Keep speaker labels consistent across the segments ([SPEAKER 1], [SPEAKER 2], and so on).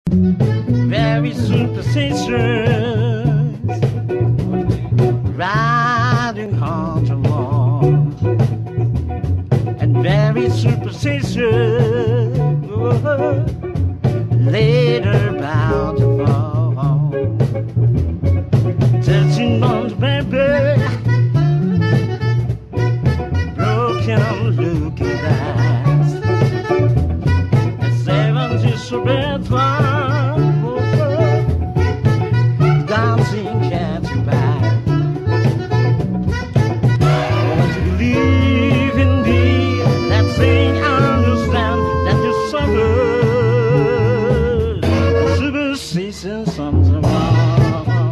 [SPEAKER 1] very superstitious, riding hard along, and very superstitious, later bound to fall, touching on the baby, broken looking glass, and 70 surrender. Dancing cats back. Want to believe in me, that thing I understand that you suffer. Superstition, something wrong.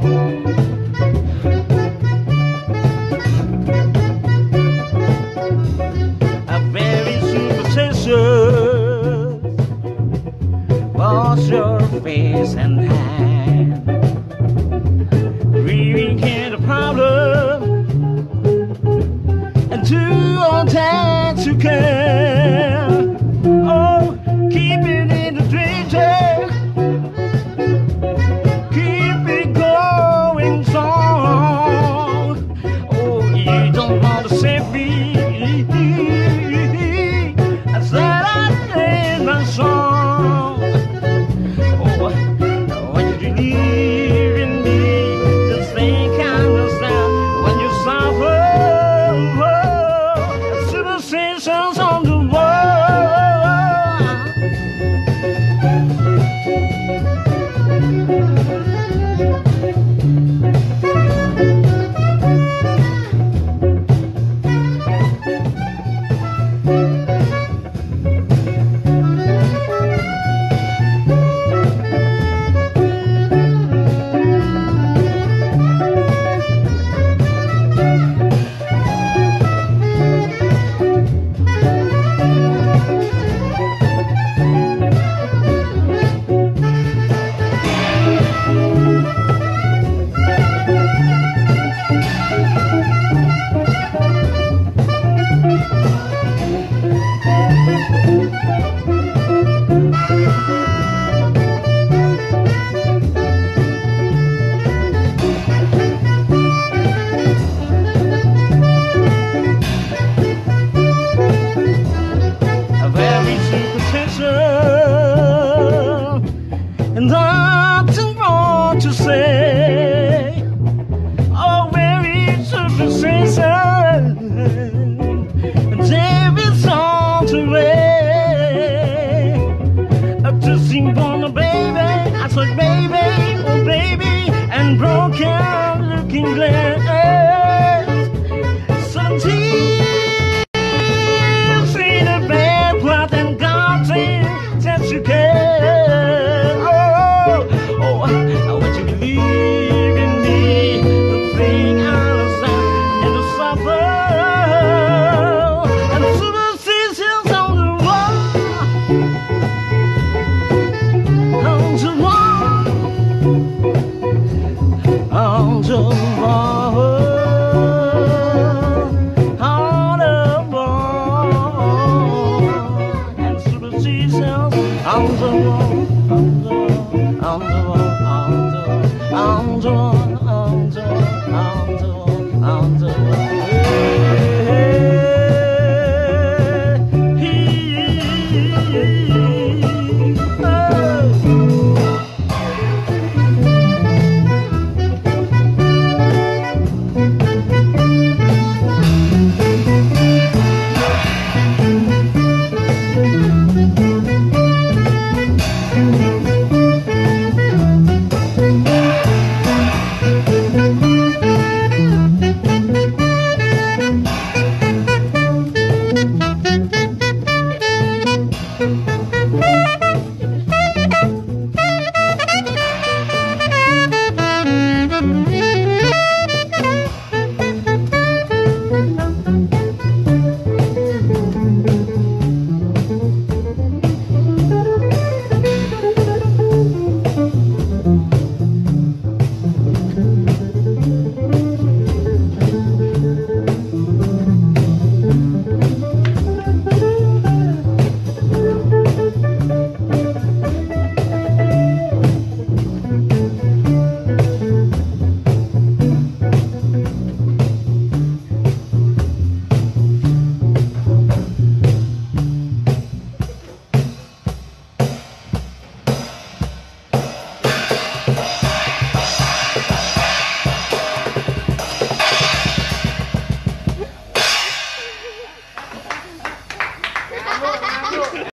[SPEAKER 1] A very superstitious. Wash your face and hand. Breathing ain't a problem, and do all that you can.